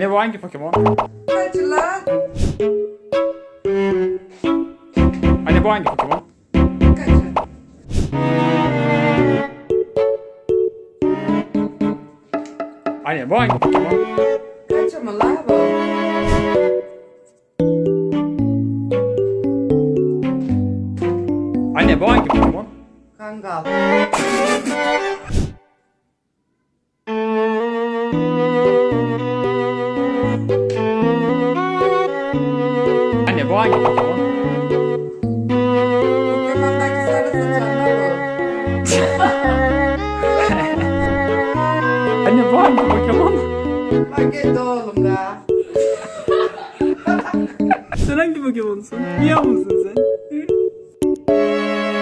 Anne bu hangi Pokemon? Kaçın lan. Anne bu hangi Pokemon? Kaçın. Anne bu hangi Pokemon? Kaçın mı lan bu? Anne bu hangi Pokemon? Kangal. Anne bu hangi Pokemon? Pokemon'daki sarı sıçanlar bu. Anne bu hangi Pokemon? Bak et oğlum da. Sen hangi Pokemon'sun? Miyav mısın?